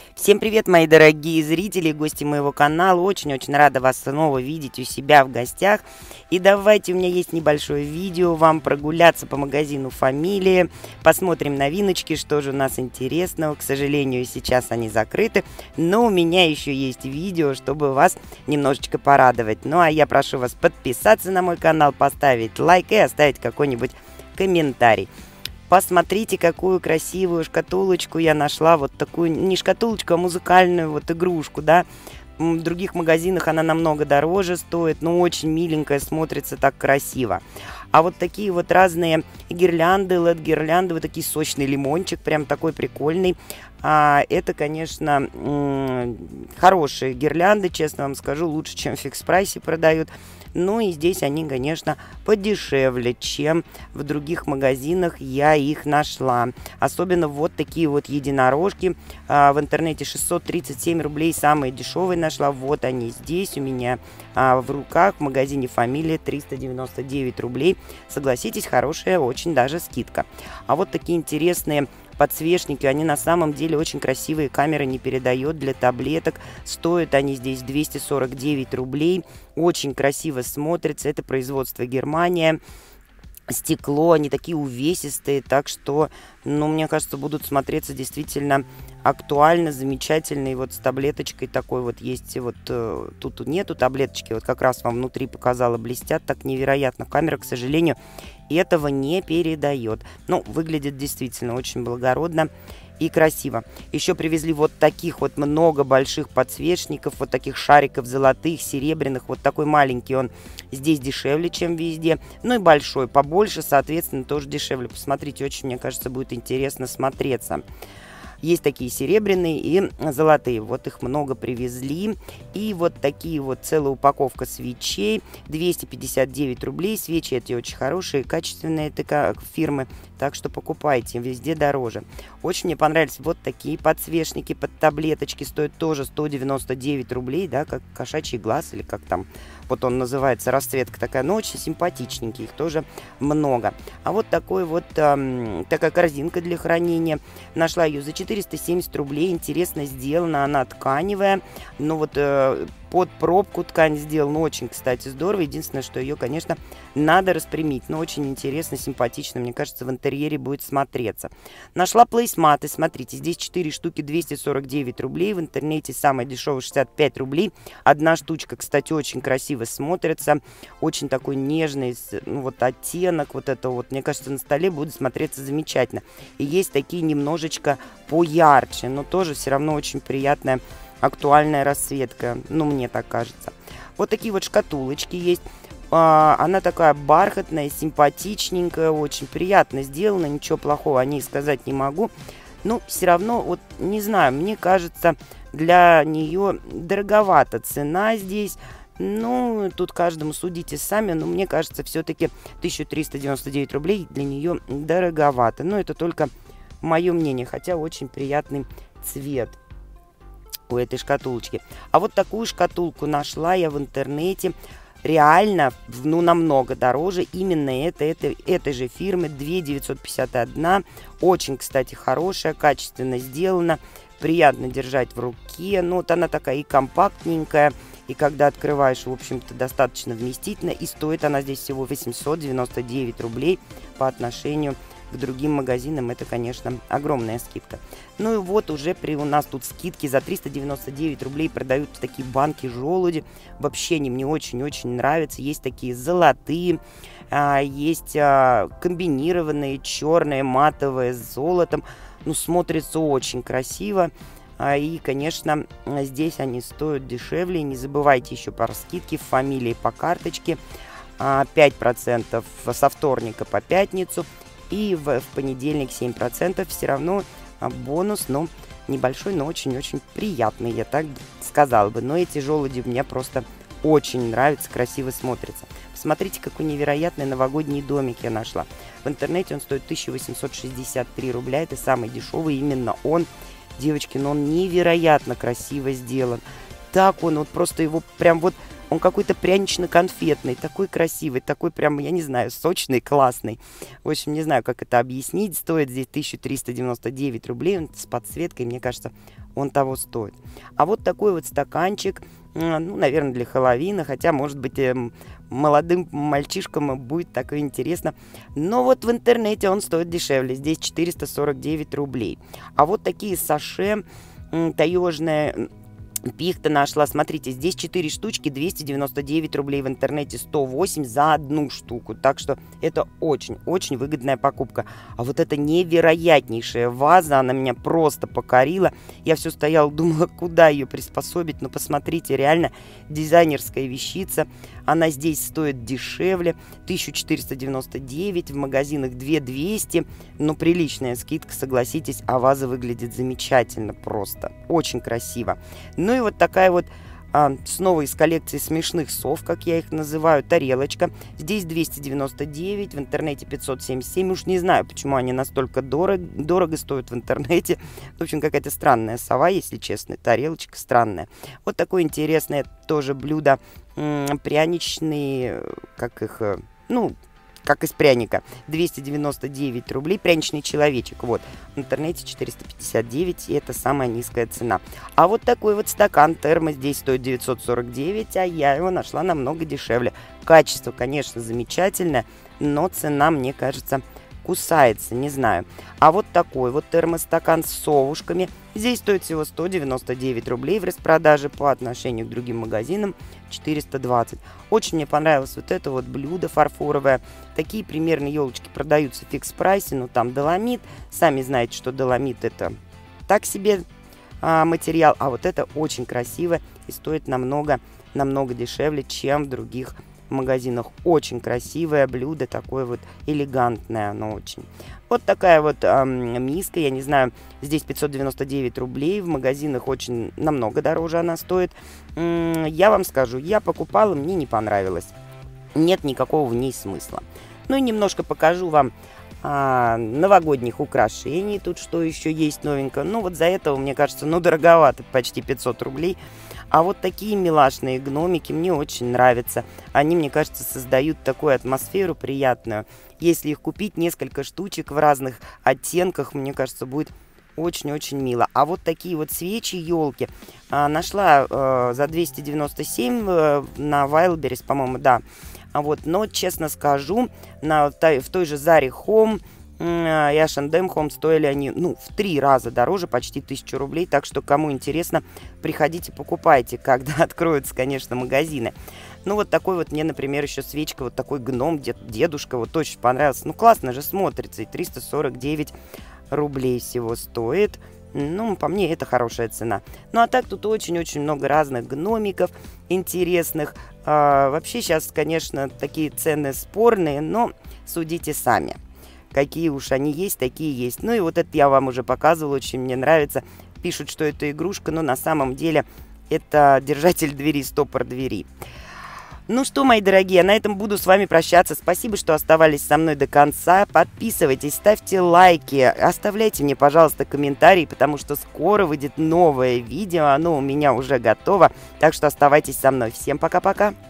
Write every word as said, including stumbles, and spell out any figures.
Всем привет, мои дорогие зрители, гости моего канала. Очень-очень рада вас снова видеть у себя в гостях. И давайте, у меня есть небольшое видео, вам прогуляться по магазину «Фамилия». Посмотрим новиночки, что же у нас интересного. К сожалению, сейчас они закрыты, но у меня еще есть видео, чтобы вас немножечко порадовать. Ну, а я прошу вас подписаться на мой канал, поставить лайк и оставить какой-нибудь комментарий. Посмотрите, какую красивую шкатулочку я нашла. Вот такую, не шкатулочку, а музыкальную вот игрушку, да. В других магазинах она намного дороже стоит, но очень миленькая, смотрится так красиво. А вот такие вот разные гирлянды, эл и ди-гирлянды, вот такие сочный лимончик, прям такой прикольный. А, это, конечно, хорошие гирлянды, честно вам скажу, лучше, чем в фикс-прайсе продают. Ну и здесь они, конечно, подешевле, чем в других магазинах я их нашла. Особенно вот такие вот единорожки. А, в интернете шестьсот тридцать семь рублей, самые дешевые нашла. Вот они здесь у меня а, в руках в магазине «Фамилия», триста девяносто девять рублей. Согласитесь, хорошая очень даже скидка. А вот такие интересные подсвечники, они на самом деле очень красивые, камера не передает, для таблеток. Стоят они здесь двести сорок девять рублей. Очень красиво смотрится. Это производство Германия. Стекло, они такие увесистые, так что, ну, мне кажется, будут смотреться действительно актуально, замечательно. И вот с таблеточкой такой вот есть, вот э, тут нету таблеточки, вот как раз вам внутри показала, блестят так невероятно. Камера, к сожалению, этого не передает. Ну, выглядит действительно очень благородно и красиво. Еще привезли вот таких вот много больших подсвечников, вот таких шариков золотых, серебряных. Вот такой маленький он здесь дешевле, чем везде. Ну и большой, побольше, соответственно, тоже дешевле. Посмотрите, очень, мне кажется, будет интересно смотреться. Есть такие серебряные и золотые. Вот их много привезли. И вот такие вот целая упаковка свечей. двести пятьдесят девять рублей. Свечи эти очень хорошие, качественные фирмы. Так что покупайте, везде дороже. Очень мне понравились вот такие подсвечники под таблеточки. Стоят тоже сто девяносто девять рублей, да, как кошачий глаз или как там вот он называется, расцветка такая, но очень симпатичненькие, их тоже много. А вот такой вот эм, такая корзинка для хранения. Нашла ее за четыреста семьдесят рублей. Интересно сделана, она тканевая. Но вот э, под пробку ткань сделана. Очень, кстати, здорово. Единственное, что ее, конечно, надо распрямить. Но очень интересно, симпатично. Мне кажется, в интерьере будет смотреться. Нашла плейсматы. Смотрите, здесь четыре штуки, двести сорок девять рублей. В интернете самая дешевая шестьдесят пять рублей. Одна штучка, кстати, очень красиво смотрится. Очень такой нежный, ну, вот оттенок. Вот это вот, мне кажется, на столе будет смотреться замечательно. И есть такие немножечко поярче, но тоже все равно очень приятная, актуальная расцветка. Ну, мне так кажется. Вот такие вот шкатулочки есть. А, она такая бархатная, симпатичненькая, очень приятно сделана. Ничего плохого о ней сказать не могу. Но все равно, вот не знаю, мне кажется, для нее дороговата цена здесь. Ну, тут каждому судите сами, но мне кажется, все-таки тысяча триста девяносто девять рублей для нее дороговато. Но это только мое мнение, хотя очень приятный цвет у этой шкатулочки. А вот такую шкатулку нашла я в интернете. Реально, ну, намного дороже. Именно это, это, этой же фирмы, две тысячи девятьсот пятьдесят одна. Очень, кстати, хорошая, качественно сделана. Приятно держать в руке. Ну, вот она такая и компактненькая. И когда открываешь, в общем-то, достаточно вместительно. И стоит она здесь всего восемьсот девяносто девять рублей по отношению к другим магазинам. Это, конечно, огромная скидка. Ну и вот уже при у нас тут скидки за триста девяносто девять рублей продают такие банки желуди. Вообще они мне очень-очень нравятся. Есть такие золотые, а, есть а, комбинированные, черные, матовые, с золотом. Ну, смотрится очень красиво. И, конечно, здесь они стоят дешевле. Не забывайте еще про скидки в «Фамилии» по карточке. пять процентов со вторника по пятницу. И в, в понедельник семь процентов. Все равно бонус, но небольшой, но очень-очень приятный, я так сказала бы. Но эти желуди мне просто очень нравятся, красиво смотрятся. Посмотрите, какой невероятный новогодний домик я нашла. В интернете он стоит тысяча восемьсот шестьдесят три рубля. Это самый дешевый, именно он. Девочки, но он невероятно красиво сделан. Так он, вот просто его прям вот Он какой-то прянично-конфетный, такой красивый, такой прям, я не знаю, сочный, классный. В общем, не знаю, как это объяснить. Стоит здесь тысяча триста девяносто девять рублей, он с подсветкой, мне кажется, он того стоит. А вот такой вот стаканчик, ну, наверное, для Хэллоуина, хотя, может быть, эм, молодым мальчишкам будет так интересно. Но вот в интернете он стоит дешевле, здесь четыреста сорок девять рублей. А вот такие саше м, таежные... Пихта нашла, смотрите, здесь четыре штучки, двести девяносто девять рублей, в интернете сто восемь за одну штуку, так что это очень-очень выгодная покупка. А вот эта невероятнейшая ваза, она меня просто покорила, я все стояла, думала, куда ее приспособить, но посмотрите, реально дизайнерская вещица, она здесь стоит дешевле, тысяча четыреста девяносто девять, в магазинах две тысячи двести, но приличная скидка, согласитесь, а ваза выглядит замечательно просто, очень красиво. Ну и вот такая вот а, снова из коллекции смешных сов, как я их называю, тарелочка. Здесь двести девяносто девять, в интернете пятьсот семьдесят семь. Уж не знаю, почему они настолько дорого, дорого стоят в интернете. В общем, какая-то странная сова, если честно. Тарелочка странная. Вот такое интересное тоже блюдо. М-м, пряничный, как их, ну... как из пряника, двести девяносто девять рублей, пряничный человечек, вот, в интернете четыреста пятьдесят девять, и это самая низкая цена. А вот такой вот стакан термо здесь стоит девятьсот сорок девять, а я его нашла намного дешевле. Качество, конечно, замечательное, но цена, мне кажется, кусается, не знаю. А вот такой вот термостакан с совушками здесь стоит всего сто девяносто девять рублей, в распродаже по отношению к другим магазинам четыреста двадцать. Очень мне понравилось вот это вот блюдо фарфоровое. Такие примерно елочки продаются в фикс-прайсе, но там доломит. Сами знаете, что доломит это так себе а, материал, а вот это очень красиво и стоит намного, намного дешевле, чем в других магазинах. Очень красивое блюдо, такое вот элегантное оно очень. Вот такая вот эм, миска, я не знаю, здесь пятьсот девяносто девять рублей, в магазинах очень намного дороже она стоит. М-м, я вам скажу, я покупала, мне не понравилось. Нет никакого в ней смысла. Ну и немножко покажу вам а, новогодних украшений. Тут что еще есть новенькое. Ну вот за этого, мне кажется, ну дороговато, почти пятьсот рублей. А вот такие милашные гномики мне очень нравятся. Они, мне кажется, создают такую атмосферу приятную. Если их купить несколько штучек в разных оттенках, мне кажется, будет очень-очень мило. А вот такие вот свечи, елки, а, нашла а, за двести девяносто семь а, на Wildberries, по-моему, да. А вот, но, честно скажу, на, в той же Заре Home и эйч энд эм Home стоили они, ну, в три раза дороже, почти тысячу рублей. Так что, кому интересно, приходите, покупайте, когда откроются, конечно, магазины. Ну, вот такой вот мне, например, еще свечка, вот такой гном, дед, дедушка, вот очень понравился. Ну, классно же смотрится, и триста сорок девять рублей всего стоит. Ну, по мне, это хорошая цена. Ну, а так тут очень-очень много разных гномиков интересных. А, вообще сейчас, конечно, такие цены спорные, но судите сами. Какие уж они есть, такие есть. Ну и вот это я вам уже показывала, очень мне нравится. Пишут, что это игрушка, но на самом деле это держатель двери, стопор двери. Ну что, мои дорогие, на этом буду с вами прощаться. Спасибо, что оставались со мной до конца. Подписывайтесь, ставьте лайки, оставляйте мне, пожалуйста, комментарии, потому что скоро выйдет новое видео, оно у меня уже готово. Так что оставайтесь со мной. Всем пока-пока.